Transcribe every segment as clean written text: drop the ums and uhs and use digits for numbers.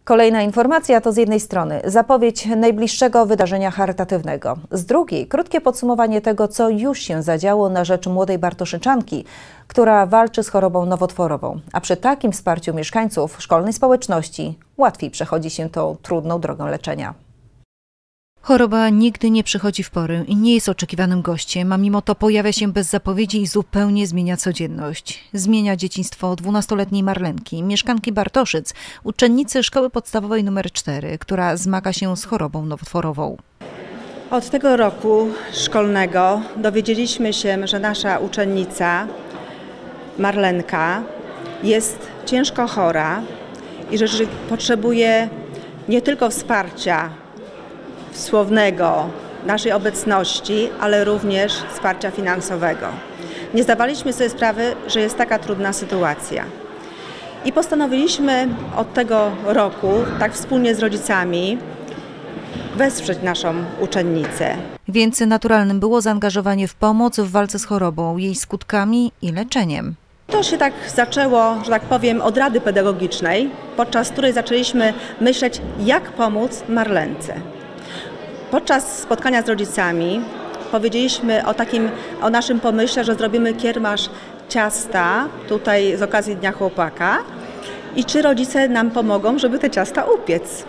Kolejna informacja to z jednej strony zapowiedź najbliższego wydarzenia charytatywnego, z drugiej krótkie podsumowanie tego, co już się zadziało na rzecz młodej bartoszyczanki, która walczy z chorobą nowotworową. A przy takim wsparciu mieszkańców szkolnej społeczności łatwiej przechodzi się tą trudną drogą leczenia. Choroba nigdy nie przychodzi w porę i nie jest oczekiwanym gościem, a mimo to pojawia się bez zapowiedzi i zupełnie zmienia codzienność. Zmienia dzieciństwo 12-letniej Marlenki, mieszkanki Bartoszyc, uczennicy szkoły podstawowej nr 4, która zmaga się z chorobą nowotworową. Od tego roku szkolnego dowiedzieliśmy się, że nasza uczennica Marlenka jest ciężko chora i że potrzebuje nie tylko wsparcia słownego, naszej obecności, ale również wsparcia finansowego. Nie zdawaliśmy sobie sprawy, że jest taka trudna sytuacja. I postanowiliśmy od tego roku, tak wspólnie z rodzicami, wesprzeć naszą uczennicę. Więc naturalnym było zaangażowanie w pomoc w walce z chorobą, jej skutkami i leczeniem. To się tak zaczęło, że tak powiem, od Rady Pedagogicznej, podczas której zaczęliśmy myśleć, jak pomóc Marlence. Podczas spotkania z rodzicami powiedzieliśmy o naszym pomyśle, że zrobimy kiermasz ciasta tutaj z okazji Dnia Chłopaka i czy rodzice nam pomogą, żeby te ciasta upiec.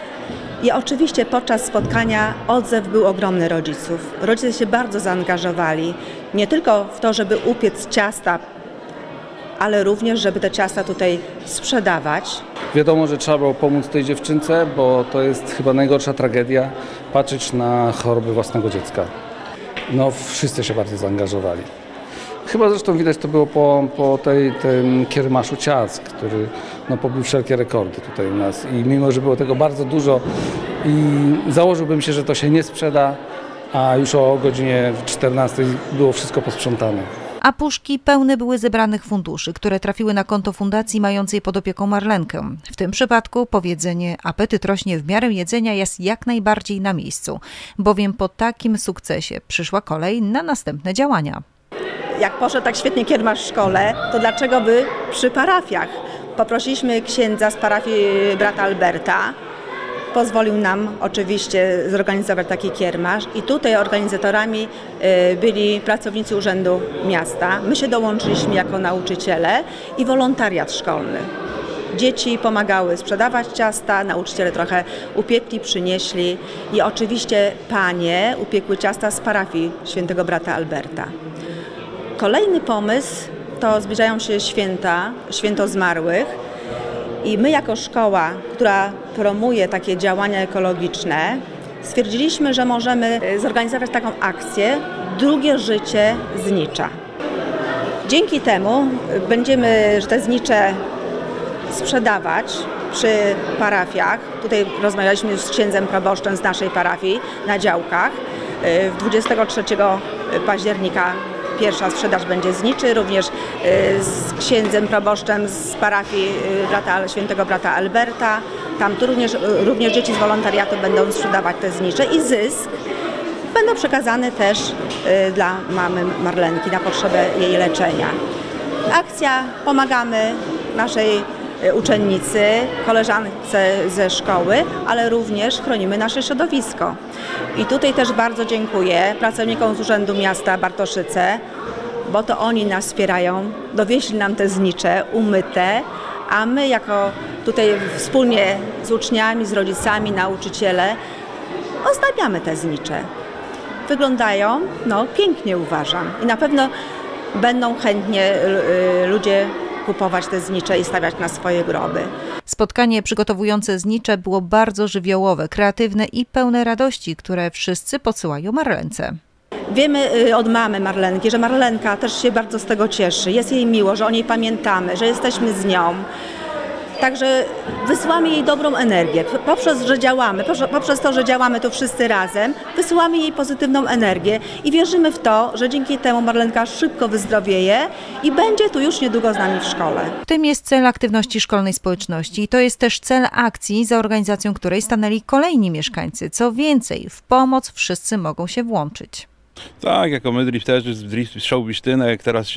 I oczywiście podczas spotkania odzew był ogromny rodziców. Rodzice się bardzo zaangażowali, nie tylko w to, żeby upiec ciasta, ale również, żeby te ciasta tutaj sprzedawać. Wiadomo, że trzeba było pomóc tej dziewczynce, bo to jest chyba najgorsza tragedia, patrzeć na choroby własnego dziecka. No, wszyscy się bardzo zaangażowali. Chyba zresztą widać to było po tym kiermaszu ciast, który pobił wszelkie rekordy tutaj u nas. I mimo, że było tego bardzo dużo i założyłbym się, że to się nie sprzeda, a już o godzinie 14 było wszystko posprzątane. A puszki pełne były zebranych funduszy, które trafiły na konto fundacji mającej pod opieką Marlenkę. W tym przypadku powiedzenie apetyt rośnie w miarę jedzenia jest jak najbardziej na miejscu, bowiem po takim sukcesie przyszła kolej na następne działania. Jak poszedł tak świetnie kiermasz w szkole, to dlaczego by przy parafiach? Poprosiliśmy księdza z parafii brata Alberta. Pozwolił nam oczywiście zorganizować taki kiermasz i tutaj organizatorami byli pracownicy Urzędu Miasta. My się dołączyliśmy jako nauczyciele i wolontariat szkolny. Dzieci pomagały sprzedawać ciasta, nauczyciele trochę upiekli, przynieśli i oczywiście panie upiekły ciasta z parafii świętego brata Alberta. Kolejny pomysł to zbliżają się święta, święto zmarłych. I my jako szkoła, która promuje takie działania ekologiczne, stwierdziliśmy, że możemy zorganizować taką akcję Drugie życie znicza. Dzięki temu będziemy te znicze sprzedawać przy parafiach. Tutaj rozmawialiśmy z księdzem proboszczem z naszej parafii na działkach. 23 października pierwsza sprzedaż będzie zniczy, również z księdzem proboszczem z parafii świętego brata Alberta. Tam tu również dzieci z wolontariatu będą sprzedawać te znicze i zysk będą przekazane też dla mamy Marlenki na potrzebę jej leczenia. Akcja Pomagamy naszej uczennicy, koleżance ze szkoły, ale również chronimy nasze środowisko. I tutaj też bardzo dziękuję pracownikom z Urzędu Miasta Bartoszyce, bo to oni nas wspierają, dowieźli nam te znicze umyte, a my jako tutaj wspólnie z uczniami, z rodzicami, nauczyciele ozdabiamy te znicze. Wyglądają pięknie, uważam, i na pewno będą chętnie ludzie kupować te znicze i stawiać na swoje groby. Spotkanie przygotowujące znicze było bardzo żywiołowe, kreatywne i pełne radości, które wszyscy podsyłają Marlence. Wiemy od mamy Marlenki, że Marlenka też się bardzo z tego cieszy. Jest jej miło, że o niej pamiętamy, że jesteśmy z nią. Także wysyłamy jej dobrą energię. Poprzez to, że działamy tu wszyscy razem, wysyłamy jej pozytywną energię i wierzymy w to, że dzięki temu Marlenka szybko wyzdrowieje i będzie tu już niedługo z nami w szkole. W tym jest cel aktywności szkolnej społeczności i to jest też cel akcji, za organizacją której stanęli kolejni mieszkańcy. Co więcej, w pomoc wszyscy mogą się włączyć. Tak, jako my drifterzy z Show Bisztynek teraz się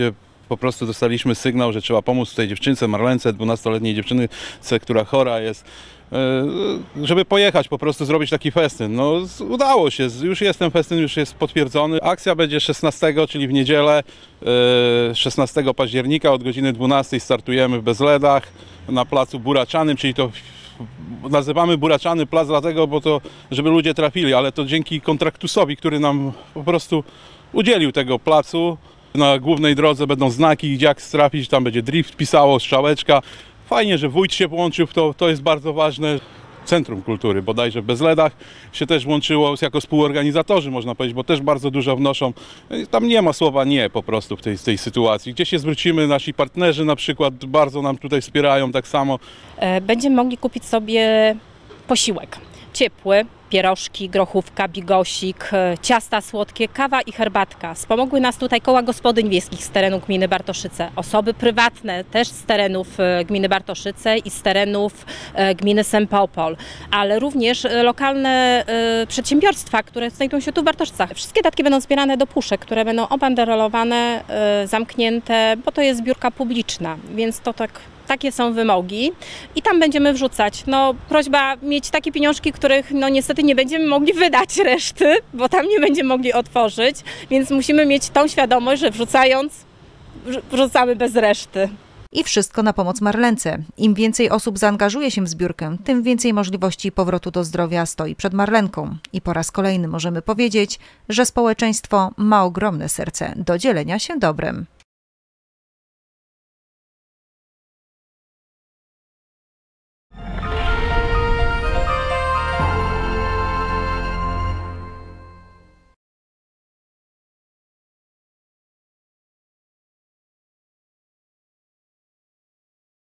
Po prostu dostaliśmy sygnał, że trzeba pomóc tej dziewczynce, Marlence, 12-letniej dziewczynce, która chora jest, żeby pojechać, po prostu zrobić taki festyn. No udało się, już jest ten festyn, już jest potwierdzony. Akcja będzie 16, czyli w niedzielę, 16 października od godziny 12 startujemy w Bezledach na placu Buraczanym, czyli to nazywamy Buraczany Plac dlatego, bo to, żeby ludzie trafili, ale to dzięki kontraktusowi, który nam po prostu udzielił tego placu. Na głównej drodze będą znaki, gdzie jak trafić, tam będzie drift pisało, strzałeczka. Fajnie, że wójt się włączył w to jest bardzo ważne. Centrum Kultury bodajże w Bezledach się też włączyło jako współorganizatorzy, można powiedzieć, bo też bardzo dużo wnoszą. Tam nie ma słowa nie po prostu w tej sytuacji. Gdzie się zwrócimy, nasi partnerzy na przykład bardzo nam tutaj wspierają tak samo. Będziemy mogli kupić sobie posiłek ciepły, pierożki, grochówka, bigosik, ciasta słodkie, kawa i herbatka. Wspomogły nas tutaj koła gospodyń wiejskich z terenu gminy Bartoszyce, osoby prywatne też z terenów gminy Bartoszyce i z terenów gminy Sempopol, ale również lokalne przedsiębiorstwa, które znajdują się tu w Bartoszycach. Wszystkie datki będą zbierane do puszek, które będą obanderolowane, zamknięte, bo to jest zbiórka publiczna, więc to takie są wymogi i tam będziemy wrzucać. No, prośba mieć takie pieniążki, których no niestety nie będziemy mogli wydać reszty, bo tam nie będziemy mogli otworzyć, więc musimy mieć tą świadomość, że wrzucamy bez reszty. I wszystko na pomoc Marlence. Im więcej osób zaangażuje się w zbiórkę, tym więcej możliwości powrotu do zdrowia stoi przed Marlenką. I po raz kolejny możemy powiedzieć, że społeczeństwo ma ogromne serce do dzielenia się dobrem.